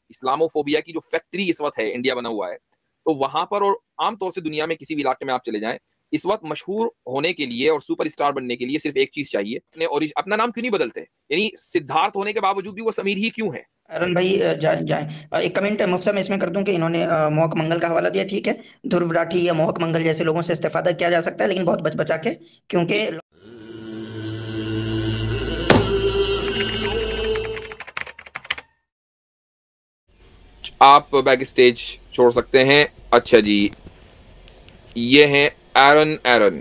Islamophobia की जो factory इस वक्त है, इंडिया बना हुआ है, तो वहां पर और आमतौर से दुनिया में किसी भी इलाके में आप चले जाएं, इस वक्त मशहूर होने के लिए और सुपरस्टार बनने के लिए सिर्फ एक चीज चाहिए, अपना नाम क्यों नहीं बदलते? यानी सिद्धार्थ होने के बावजूद भी वो समीर ही क्यों है? अरुण भाई जाए जाए एक कमेंट मुफ्सा में इसमें कर दूं कि इन्होंने मोहक मंगल का हवाला दिया, ठीक है। ध्रुव राठी या मोहक मंगल जैसे लोगों से इस्तेफादा किया जा सकता है, लेकिन बहुत बच बचा के, क्योंकि आप बैक स्टेज छोड़ सकते हैं। अच्छा जी, ये हैं एरन एरन।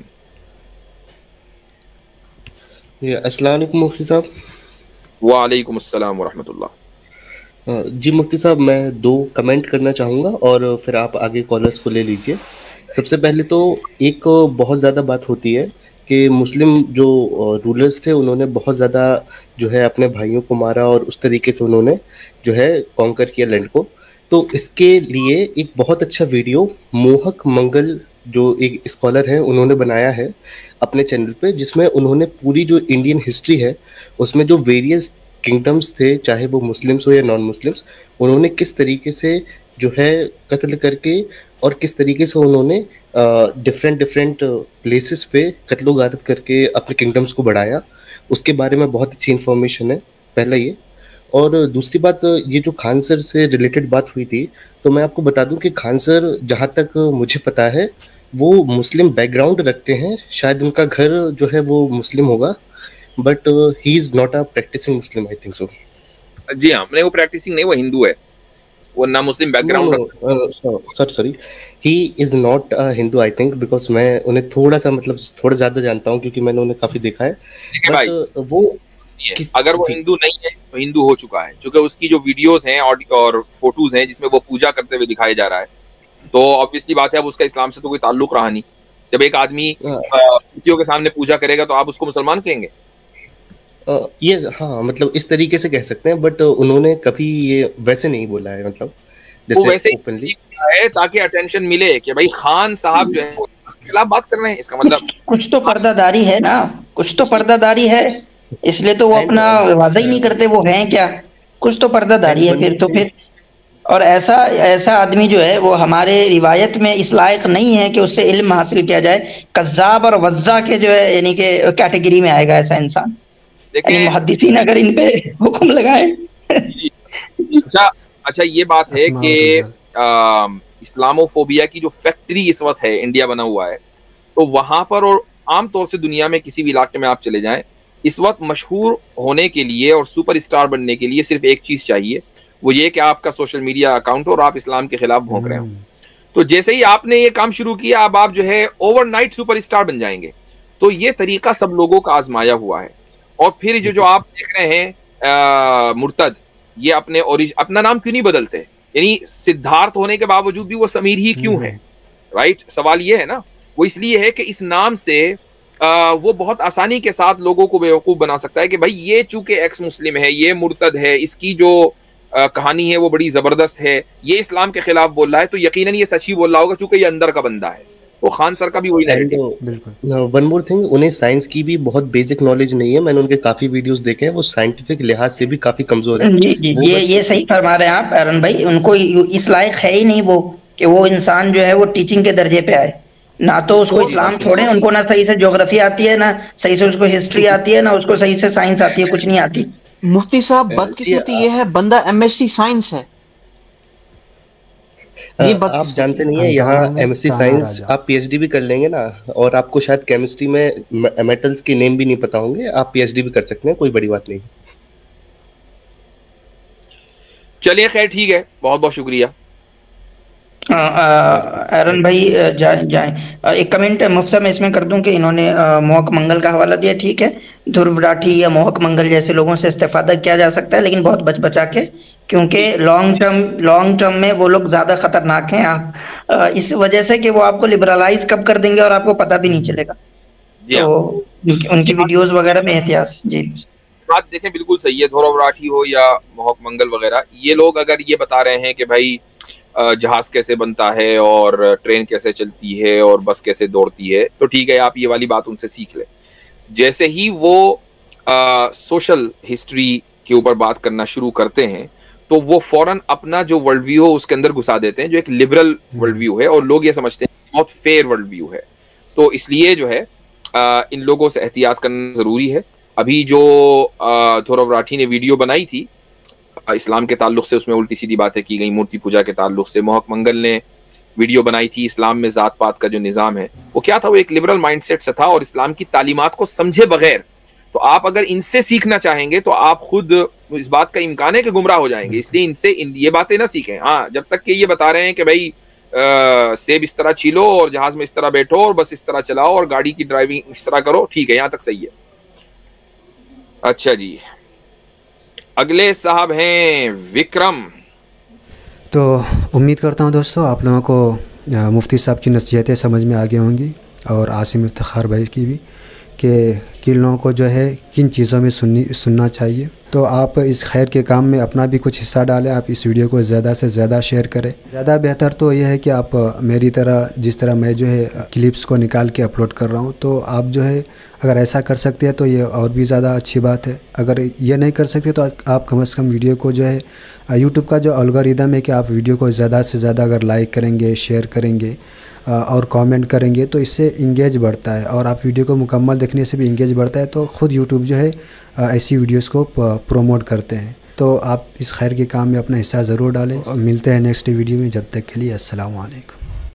ये अस्सलाम वालेकुम मुफ्ती साहब। वालेकुम अस्सलाम वरहमतुल्लाह। जी मुफ्ती साहब, मैं दो कमेंट करना चाहूँगा और फिर आप आगे कॉलर्स को ले लीजिए। सबसे पहले तो एक बहुत ज़्यादा बात होती है कि मुस्लिम जो रूलर्स थे उन्होंने बहुत ज़्यादा जो है अपने भाइयों को मारा और उस तरीके से उन्होंने जो है कॉन्कर किया लैंड को। तो इसके लिए एक बहुत अच्छा वीडियो मोहक मंगल जो एक स्कॉलर हैं उन्होंने बनाया है अपने चैनल पे, जिसमें उन्होंने पूरी जो इंडियन हिस्ट्री है उसमें जो वेरियस किंगडम्स थे, चाहे वो मुस्लिम्स हो या नॉन मुस्लिम्स, उन्होंने किस तरीके से जो है कत्ल करके और किस तरीके से उन्होंने डिफरेंट डिफरेंट प्लेसेस पे कत्लो गारत करके अपने किंगडम्स को बढ़ाया, उसके बारे में बहुत अच्छी इन्फॉर्मेशन है। पहला ये। और दूसरी बात, ये जो खान सर से रिलेटेड बात हुई थी, तो मैं आपको बता दूं कि खान सर जहाँ तक मुझे पता है वो मुस्लिम बैकग्राउंड रखते हैं, शायद उनका घर जो है वो मुस्लिम होगा, but he is not a practicing Muslim, I think so. जी हाँ, नहीं वो प्रैक्टिसिंग नहीं, वो हिंदू है, वो ना मुस्लिम नो बैकग्राउंड रखता no sir, sorry, he is not a Hindu I think, because मैं उन्हें थोड़ा सा मतलब थोड़ा ज़्यादा जानता हूँ क्योंकि मैंने उन्हें काफ़ी देखा है। है बट भाई। वो है। किस अगर वो जी हिंदू नहीं है तो हिंदू हो चुका है, क्योंकि उसकी जो वीडियोस हैं और फोटोज हैं जिसमें वो पूजा करते हुए दिखाया जा रहा है, तो ऑब्वियसली बात है अब उसका इस्लाम से तो कोई ताल्लुक रहा नहीं। जब एक आदमी मूर्तियों के सामने पूजा करेगा तो आप उसको मुसलमान कहेंगे? ये हाँ मतलब इस तरीके से कह सकते हैं, बट उन्होंने कभी ये वैसे नहीं बोला है, मतलब वो जैसे वैसे ही ओपनली। किया है ताकि अटेंशन मिले कि भाई खान साहब जो है वो इस्लाम के खिलाफ बात कर रहे हैं, इसका कुछ मतलब कुछ तो पर्दादारी है ना, कुछ तो जी। पर्दादारी है, इसलिए तो वो एंड अपना वादा ही नहीं करते वो हैं क्या। कुछ तो एंड पर्दादारी है वन फिर मोर तो थिंग। फिर। और ऐसा ऐसा आदमी जो है वो हमारे रिवायत में इस लायक नहीं है कि उससे इल्म हासिल किया जाए। कज़्ज़ाब और वज़्ज़ा के जो है यानी कि कैटेगरी में आएगा ऐसा इंसान। यानी देखें। मुहद्दिसीन अगर इन पे हुक्म लगाए। जी। अच्छा, अच्छा ये बात है कि अस्माउल रिजाल। इस्लामोफोबिया की जो फैक्ट्री इस वक्त है, इंडिया बना हुआ है, तो वहां पर और आमतौर से दुनिया में किसी भी इलाके में आप चले जाएं, इस वक्त मशहूर होने के लिए और सुपरस्टार बनने के लिए सिर्फ एक चीज चाहिए, वो ये कि आपका सोशल मीडिया अकाउंट हो और आप इस्लाम के खिलाफ भौंक रहे हो। तो जैसे ही आपने ये काम शुरू किया, अब आप जो है ओवरनाइट सुपरस्टार बन जाएंगे। तो ये तरीका सब लोगों का आजमाया हुआ है। और फिर जो जो आप देख रहे हैं मुर्तद, ये अपना नाम क्यों नहीं बदलते? यानी सिद्धार्थ होने के बावजूद भी वो समीर ही क्यों है? राइट, सवाल ये है ना। वो इसलिए है कि इस नाम से वो बहुत आसानी के साथ लोगों को बेवकूफ बना सकता है कि भाई ये चूंकि एक्स मुस्लिम है, ये मुर्तद है, इसकी जो कहानी है वो बड़ी जबरदस्त है, ये इस्लाम के खिलाफ बोल रहा है, तो यकीनन ये सच ही बोल रहा होगा चूंकि ये अंदर का बंदा है। वो खान सर का भी वही and narrative. One more thing, उन्हें साइंस की भी बहुत बेसिक नॉलेज नहीं है। मैंने उनके काफी वीडियोस देखे हैं, वो साइंटिफिक लिहाज से भी काफी कमजोर है। जी जी, वो बस ये सही फरमा रहे हैं आप अरुण भाई। उनको इस लायक है ही नहीं वो कि वो इंसान जो है वो टीचिंग के दर्जे पे आए। ना तो उसको तो इस्लाम छोड़े, उनको ना सही से ज्योग्राफी आती है, ना सही से उसको हिस्ट्री आती है, ना उसको सही से साइंस आती है, कुछ नहीं आती। मुफ्ती साहब जी बदकिस्मती ये है, बंदा एमएससी साइंस है। ये आप बदकिस्मती जानते है। नहीं है, यहाँ अंगारों में एमएससी काना साइंस राजा। आप पीएचडी भी कर लेंगे ना, और आपको शायद केमिस्ट्री में मेटल्स के नेम भी नहीं पता होंगे, आप पीएचडी भी कर सकते हैं, कोई बड़ी बात नहीं। चलिए खैर ठीक है, बहुत बहुत शुक्रिया। अरुण भाई जाए जाए एक कमेंट मुफ्सा में इसमें कर दूं कि इन्होंने मोहक मंगल का हवाला दिया, ठीक है। ध्रुव राठी या मोहक मंगल जैसे लोगों से इस्तेफादा किया जा सकता है, लेकिन बहुत बच बचा के, क्योंकि जी लॉन्ग टर्म में वो लोग ज्यादा खतरनाक हैं। आप इस वजह से कि वो आपको लिबरलाइज कब कर देंगे और आपको पता भी नहीं चलेगा। जी तो हाँ, उनकी वीडियोस वगैरह में एहतियात जी। बात देखें बिल्कुल सही है। धौरव राठी हो या मोहक मंगल वगैरह, ये लोग अगर ये बता रहे हैं कि भाई जहाज कैसे बनता है और ट्रेन कैसे चलती है और बस कैसे दौड़ती है, तो ठीक है, आप ये वाली बात उनसे सीख लें। जैसे ही वो सोशल हिस्ट्री के ऊपर बात करना शुरू करते हैं, तो वो फौरन अपना जो वर्ल्ड व्यू हो उसके अंदर घुसा देते हैं, जो एक लिबरल वर्ल्ड व्यू है, और लोग ये समझते हैं बहुत फेयर वर्ल्ड व्यू है। तो इसलिए जो है इन लोगों से एहतियात करना जरूरी है। अभी जो धुरव राठी ने वीडियो बनाई थी इस्लाम के ताल्लुक से, उसमें उल्टी सीधी बातें की गई, मूर्ति पूजा के ताल्लुक से। मोहक मंगल ने वीडियो बनाई थी इस्लाम में जात पात का जो निज़ाम है वो क्या था, वो एक लिबरल माइंडसेट से था और इस्लाम की तालीमात को समझे बगैर। तो आप अगर इनसे सीखना चाहेंगे तो आप खुद इस बात का इम्कान है कि गुमराह हो जाएंगे, इसलिए इनसे ये बातें ना सीखें। हाँ, जब तक कि ये बता रहे हैं कि भाई सेब इस तरह छीलो और जहाज में इस तरह बैठो और बस इस तरह चलाओ और गाड़ी की ड्राइविंग इस तरह करो, ठीक है, यहां तक सही है। अच्छा जी, अगले साहब हैं विक्रम। तो उम्मीद करता हूँ दोस्तों आप लोगों को मुफ्ती साहब की नसीहतें समझ में आ गई होंगी, और आसिम इफ्तिखार भाई की भी, कि किन लोगों को जो है किन चीज़ों में सुनना चाहिए। तो आप इस खैर के काम में अपना भी कुछ हिस्सा डालें, आप इस वीडियो को ज़्यादा से ज़्यादा शेयर करें। ज़्यादा बेहतर तो यह है कि आप मेरी तरह, जिस तरह मैं जो है क्लिप्स को निकाल के अपलोड कर रहा हूँ, तो आप जो है अगर ऐसा कर सकते हैं तो ये और भी ज़्यादा अच्छी बात है। अगर ये नहीं कर सकते तो आप कम से कम वीडियो को जो है, यूट्यूब का जो एल्गोरिदम है कि आप वीडियो को ज़्यादा से ज़्यादा अगर लाइक करेंगे, शेयर करेंगे और कमेंट करेंगे तो इससे इंगेज बढ़ता है, और आप वीडियो को मुकम्मल देखने से भी इंगेज बढ़ता है। तो ख़ुद यूट्यूब जो है ऐसी वीडियोस को प्रोमोट करते हैं। तो आप इस खैर के काम में अपना हिस्सा ज़रूर डालें, और मिलते हैं नेक्स्ट वीडियो में। जब तक के लिए अस्सलाम वालेकुम।